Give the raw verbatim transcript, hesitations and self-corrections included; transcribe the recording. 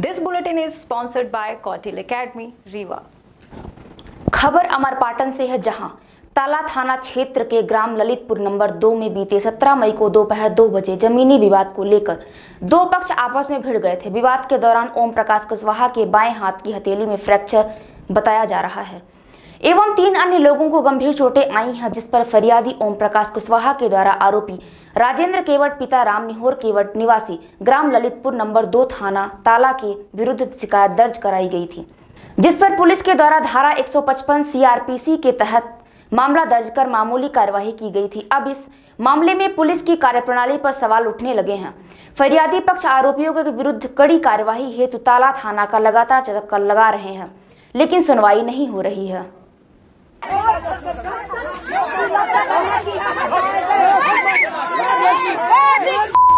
This bulletin is sponsored by Kautil Academy, Rewa. खबर अमरपाटन से है, जहां ताला थाना क्षेत्र के ग्राम ललितपुर नंबर दो में बीते सत्रह मई को दोपहर दो बजे जमीनी विवाद को लेकर दो पक्ष आपस में भिड़ गए थे। विवाद के दौरान ओम प्रकाश कुशवाहा के बाएं हाथ की हथेली में फ्रैक्चर बताया जा रहा है एवं तीन अन्य लोगों को गंभीर चोटें आई हैं, जिस पर फरियादी ओम प्रकाश कुशवाहा के द्वारा आरोपी राजेंद्र केवट पिता राम निहोर केवट निवासी ग्राम ललितपुर नंबर दो थाना ताला के विरुद्ध शिकायत दर्ज कराई गई थी, जिस पर पुलिस के द्वारा धारा एक सौ पचपन सीआरपीसी के तहत मामला दर्ज कर मामूली कार्यवाही की गई थी। अब इस मामले में पुलिस की कार्यप्रणाली पर सवाल उठने लगे हैं। फरियादी पक्ष आरोपियों के विरुद्ध कड़ी कार्यवाही हेतु ताला थाना का लगातार चक्कर लगा रहे हैं, लेकिन सुनवाई नहीं हो रही है। Oh,